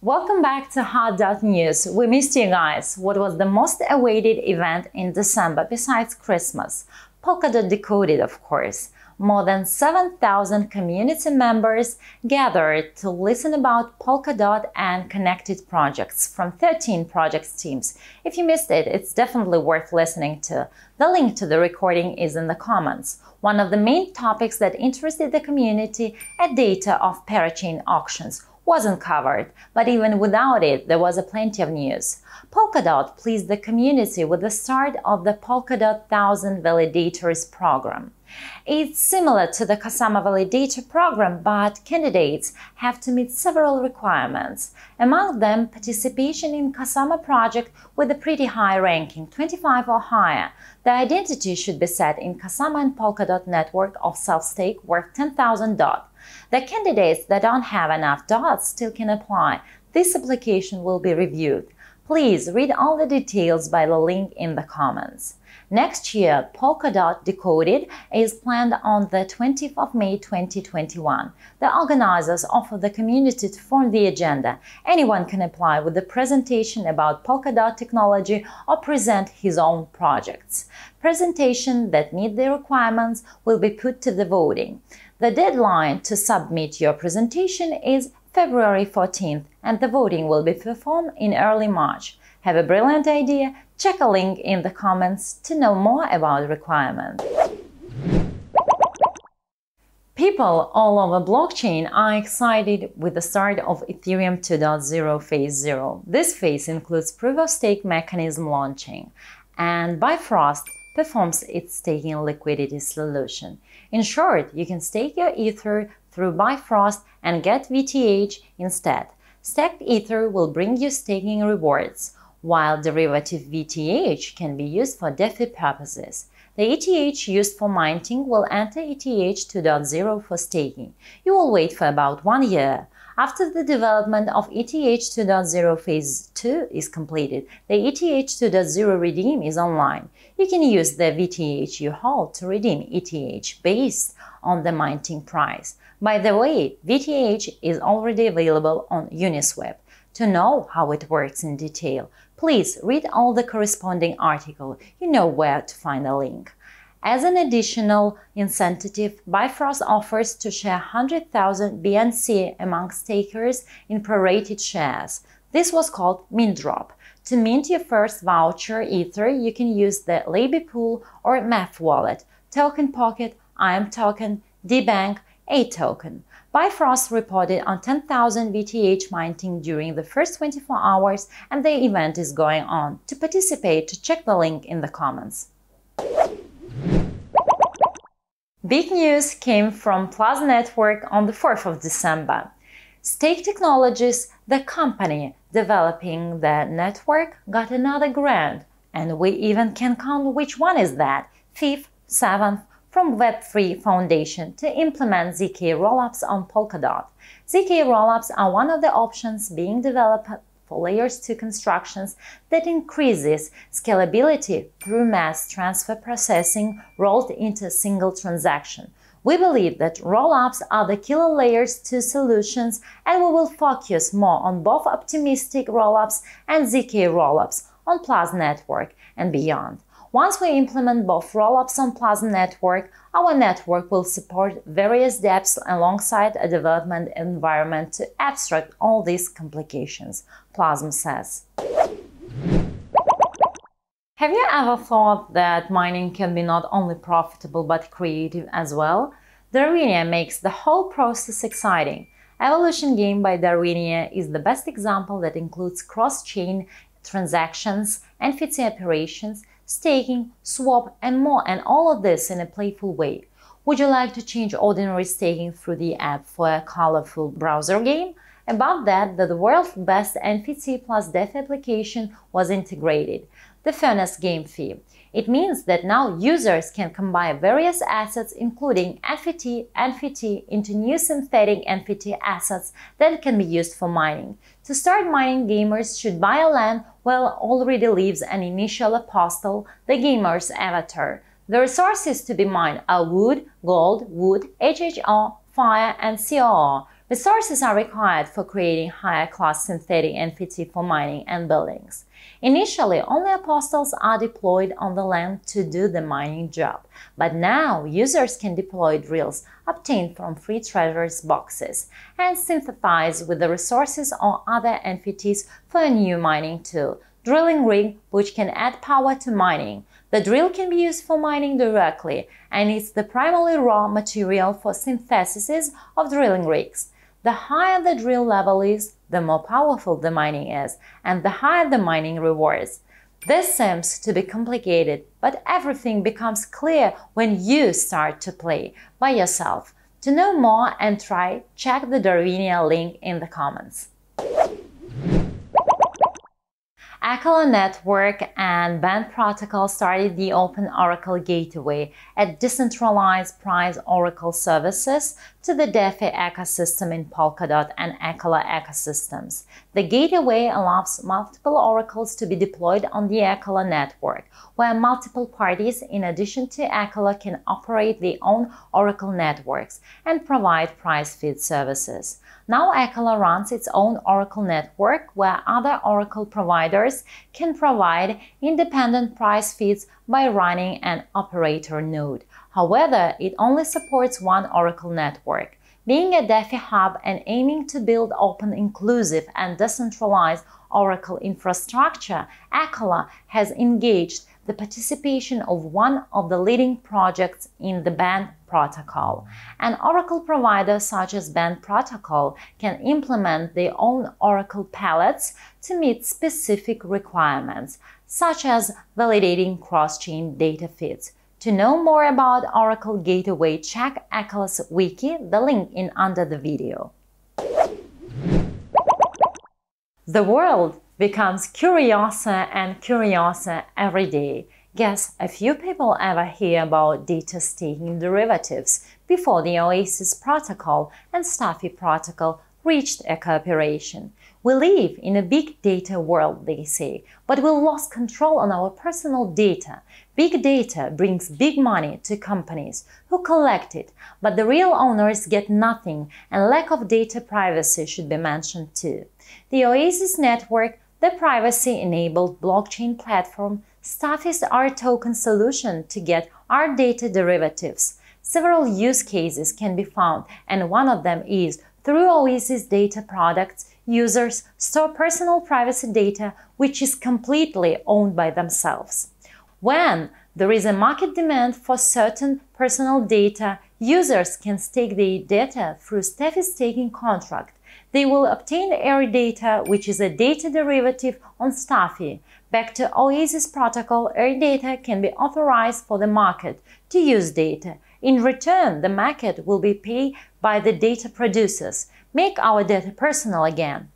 Welcome back to Hot.News. We missed you guys. What was the most awaited event in December besides Christmas? Polkadot Decoded, of course. More than 7,000 community members gathered to listen about Polkadot and connected projects from 13 project teams. If you missed it, it's definitely worth listening to. The link to the recording is in the comments. One of the main topics that interested the community, a data of Parachain auctions, wasn't covered, but even without it, there was plenty of news. Polkadot pleased the community with the start of the Polkadot Thousand Validators Program. It's similar to the Kusama Validator Program, but candidates have to meet several requirements. Among them, participation in Kusama project with a pretty high ranking, 25 or higher. The identity should be set in Kusama and Polkadot network of self-stake worth 10,000 DOT. The candidates that don't have enough dots still can apply. This application will be reviewed. Please read all the details by the link in the comments. Next year, Polkadot Decoded is planned on the 20th of May 2021. The organizers offer the community to form the agenda. Anyone can apply with a presentation about Polkadot technology or present his own projects. Presentations that meet the requirements will be put to the voting. The deadline to submit your presentation is February 14th, and the voting will be performed in early March. Have a brilliant idea? Check a link in the comments to know more about requirements. People all over blockchain are excited with the start of Ethereum 2.0 Phase 0. This phase includes proof-of-stake mechanism launching, and Bifrost performs its staking liquidity solution. In short, you can stake your Ether through Bifrost and get vETH instead. Staked Ether will bring you staking rewards, while derivative vETH can be used for DeFi purposes. The ETH used for minting will enter ETH 2.0 for staking. You will wait for about 1 year. After the development of ETH 2.0 Phase 2 is completed, the ETH 2.0 redeem is online. You can use the vETH you hold to redeem ETH based on the minting price. By the way, vETH is already available on Uniswap. To know how it works in detail, please read all the corresponding article. You know where to find a link. As an additional incentive, Bifrost offers to share 100,000 BNC among stakers in prorated shares. This was called mint drop. To mint your first voucher Ether, you can use the Labby Pool or Math Wallet, Token Pocket, IM Token, DBank, A Token. Bifrost reported on 10,000 vETH minting during the first 24 hours, and the event is going on. To participate, check the link in the comments. Big news came from Plasm network on the 4th of December. Stake Technologies, the company developing the network, got another grant, and we even can count which one is that, 5th, 7th, from Web3 Foundation to implement ZK Rollups on Polkadot. ZK Rollups are one of the options being developed for layers 2 constructions that increases scalability through mass transfer processing rolled into a single transaction. We believe that rollups are the killer layers 2 solutions, and we will focus more on both optimistic rollups and ZK rollups on Plasm network and beyond. Once we implement both rollups on Plasm network, our network will support various dApps alongside a development environment to abstract all these complications, Plasm says. Have you ever thought that mining can be not only profitable but creative as well? Darwinia makes the whole process exciting. Evolution Game by Darwinia is the best example that includes cross-chain transactions, NFT operations, staking, swap, and more, and all of this in a playful way. Would you like to change ordinary staking through the app for a colorful browser game? Above that, the world's best NFT plus DeFi application was integrated, the Furnace Game Fee. It means that now users can combine various assets including NFT into new synthetic NFT assets that can be used for mining. To start mining, gamers should buy a land where already lives an initial apostle, the gamer's avatar. The resources to be mined are wood, gold, wood, HHO, fire, and COO. Resources are required for creating higher-class synthetic NFT for mining and buildings. Initially, only apostles are deployed on the land to do the mining job, but now users can deploy drills obtained from free treasures boxes and synthesize with the resources or other NFTs for a new mining tool, drilling rig, which can add power to mining. The drill can be used for mining directly, and it's the primary raw material for synthesis of drilling rigs. The higher the drill level is, the more powerful the mining is, and the higher the mining rewards. This seems to be complicated, but everything becomes clear when you start to play by yourself. To know more and try, check the Darwinia link in the comments. Acala Network and Band Protocol started the Open Oracle Gateway, a decentralized price oracle services to the DeFi ecosystem in Polkadot and Acala ecosystems. The gateway allows multiple oracles to be deployed on the Acala network, where multiple parties in addition to Acala can operate their own oracle networks and provide price feed services. Now Acala runs its own oracle network where other oracle providers can provide independent price feeds by running an operator node. However, it only supports one oracle network. Being a DeFi hub and aiming to build open, inclusive, and decentralized oracle infrastructure, Acala has engaged the participation of one of the leading projects in the Band Protocol. An oracle provider such as Band Protocol can implement their own oracle palettes to meet specific requirements, such as validating cross-chain data feeds. To know more about Oracle Gateway, check Acala's wiki, the link in under the video. The world becomes curiouser and curiouser every day. Guess a few people ever hear about data staking derivatives before the Oasis protocol and StaFi protocol reached a cooperation. We live in a big data world, they say, but we lost control on our personal data. Big data brings big money to companies who collect it, but the real owners get nothing, and lack of data privacy should be mentioned too. The Oasis network, the privacy-enabled blockchain platform, StaFi's R-token solution to get R data derivatives. Several use cases can be found, and one of them is through Oasis data products, users store personal privacy data which is completely owned by themselves. When there is a market demand for certain personal data, users can stake their data through StaFi staking contract. They will obtain air data, which is a data derivative on StaFi. Back to Oasis protocol, air data can be authorized for the market to use data. In return, the market will be paid by the data producers. Make our data personal again.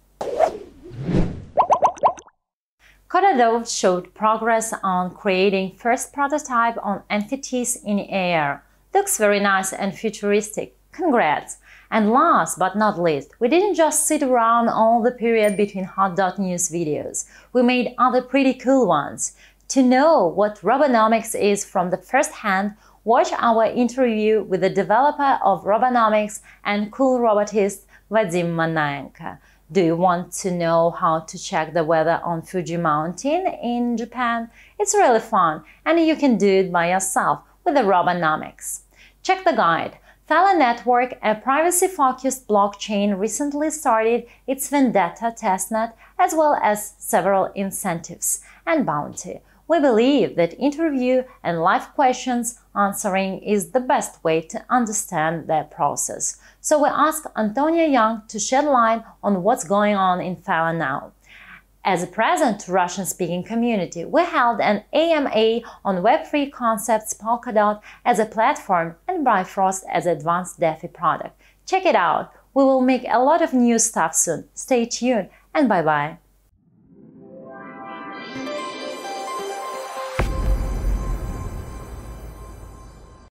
Polkadot showed progress on creating first prototype on NFTs in AR. Looks very nice and futuristic. Congrats! And last but not least, we didn't just sit around all the period between hot.news videos. We made other pretty cool ones. To know what Robonomics is from the first hand, watch our interview with the developer of Robonomics and cool robotist Vadim Manaenko. Do you want to know how to check the weather on Fuji Mountain in Japan? It's really fun, and you can do it by yourself with the Robonomics. Check the guide. Thaler Network, a privacy-focused blockchain, recently started its Vendetta testnet as well as several incentives and bounty. We believe that interview and live questions answering is the best way to understand their process. So we asked Antonia Young to shed light on what's going on in Thaler now. As a present to Russian-speaking community, we held an AMA on Web3 concepts, Polkadot as a platform and Bifrost as an advanced DeFi product. Check it out! We will make a lot of new stuff soon. Stay tuned and bye-bye!